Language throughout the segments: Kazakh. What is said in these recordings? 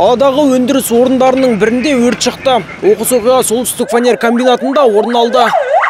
Қаладағы өндіріс орындарының бірінде өрт шықты. Оқыс оқиға Солтүстік фанер комбинатында орын алды.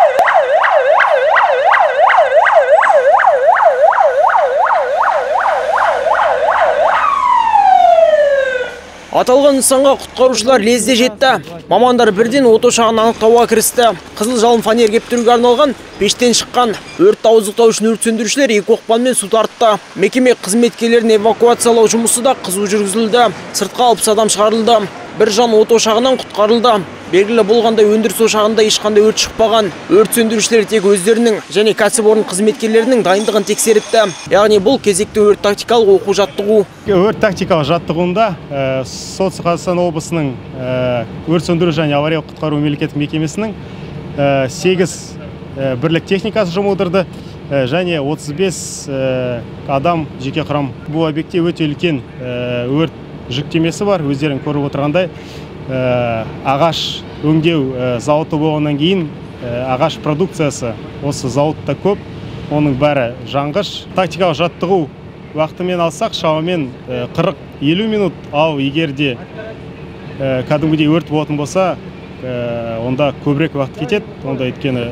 Аталған нысанға құтқарушылар лезде жетті. Мамандар бірден от ошағын анықтауға кірісті. Қызыл жалын фанер кептіруге арналған пештен шыққан. Өртті ауыздықтау үшін өрт сөндірушілер екі оқпанмен су тартты. Мекеме қызметкерлерін эвакуациялау жұмысы да қызу жүргізілді. Сыртқа 60 адам шығарылды. Бір жан от ошағынан құтқарылды. Белгілі болғандай өндіріс ошағында ешқандай өрт шықпаған. Өрт сөндірушілер тек өздерінің және кәсіпорын қызметкерлерінің дайындығын тексеріпті. Яғни бұл кезекті өрт тактикалық оқу жаттығу. Өрт тактикалық жаттығуында Солтүстік Қазақстан облысының өрт сөндіру және авариялық құтқару мемлекеттік мекемесінің 8 бірлік техникасы жұмылдырды және 35 адам жеке құрам. Бұл объектте өте үлкен өрт жүктемесі бар. Өздерін көріп отырғандай ағаш өңдеу зауыты болғаннан кейін ағаш продукциясы осы зауытта көп, оның бәрі жанғыш. Тактикалық жаттығу уақытымен алсақ шамамен 40-50 минут, ал егерде кәдімгідей өрт болатын болса, онда көбірек уақыт кетеді. Онда өйткені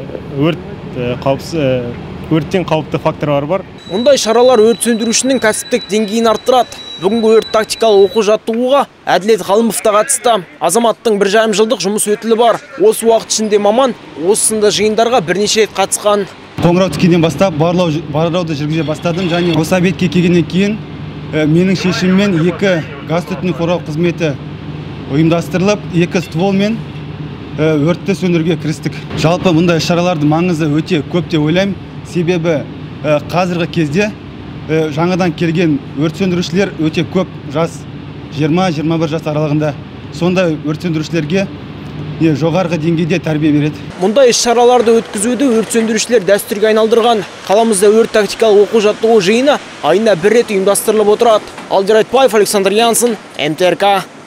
өрттен қауіпті факторлар бар. Мұндай шаралар өрт сөндірушінің кәсіптік деңгейін арттырады. Бүгінгі өрт тактикалық оқу жаттығуға Әділет Қалымов та қатысты. Азаматтың 1,5 жылдық жұмыс өтілі бар. Осы уақыт ішінде маман осы сынды жиындарға бірнеше рет қатысқан. Қоңырау түскеннен бастап барлауды жүргізе бастадым және осы объектке келгеннен кейін менің шешіммен 2 газ түтіннен қорғау қызметі ұйымдастырылып, 2 стволмен өртті сөндіруге кірістік. Жалпы мұндай шаралардың маңызы өте көп деп ойлаймын. Себебі қазіргі кезде жаңадан келген өрт сөндірушілер өте көп, жас 20-21 жас аралығында. Сондай өрт сөндірушілерге жоғарғы деңгейде тәрбие береді. Мұндай іс-шараларды өткізуді өрт сөндірушілер дәстүрге айналдырған. Қаламызда өрт тактикалық оқу жаттығу жиыны айына 1 рет ұйымдастырылып отырады. Алдияр Айтбаев, Александр Янсын, МТРК.